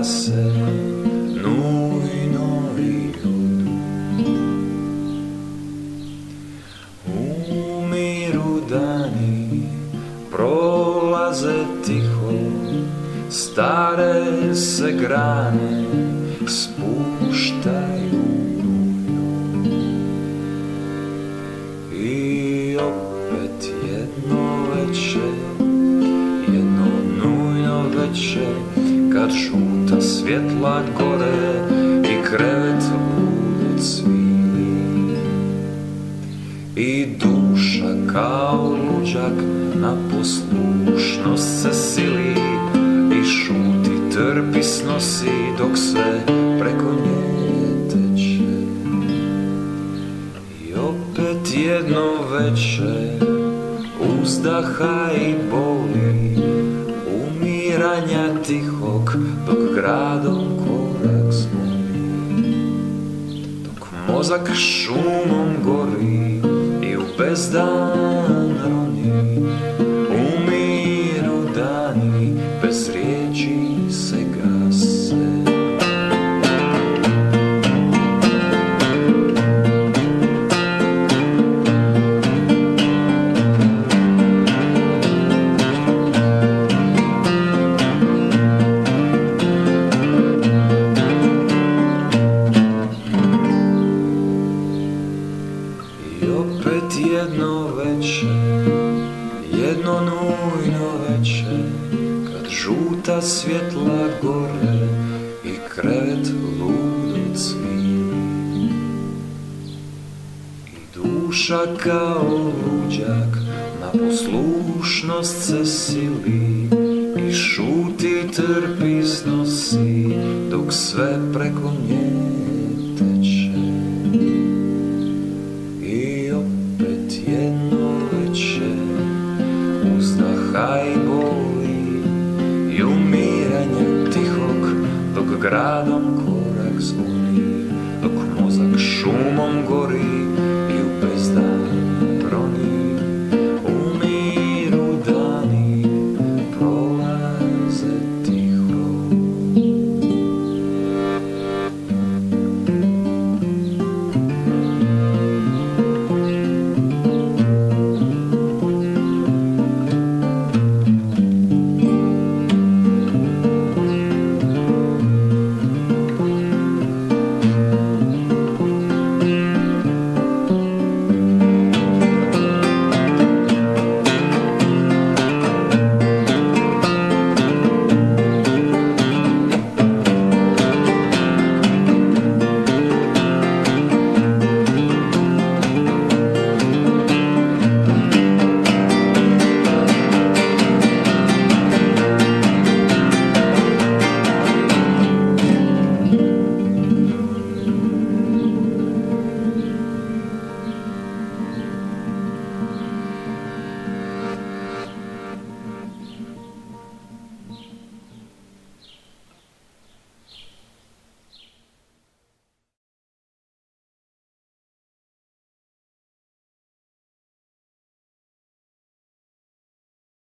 se nujno idu. Umiru dani, prolaze tiho, stare se grane spuštaju nujno. I opet jedno veče, jedno nujno veče, kad žuta svjetla gore i krevet budu cvili. I duša kao luđak na poslušnost se sili i šuti, trpi, snosi dok sve preko nje teče. I opet jedno veče uzdaha i boli, umiranja tihog dok gradom korak zvoni, dok mozak šumom gori i u bezdan roni. Umiru dani, bez riječi se gase. I opet jedno veče, jedno nujno veče, kad žuta svjetla gore i krevet ludo cvili. I duša kao luđak na poslušnost se sili i šuti, trpi, snosi dok sve preko nje teče. I opet jedno veče uzdaha i boli i umiranja tihog dok gradom korak zvoni, dok mozak šumom gori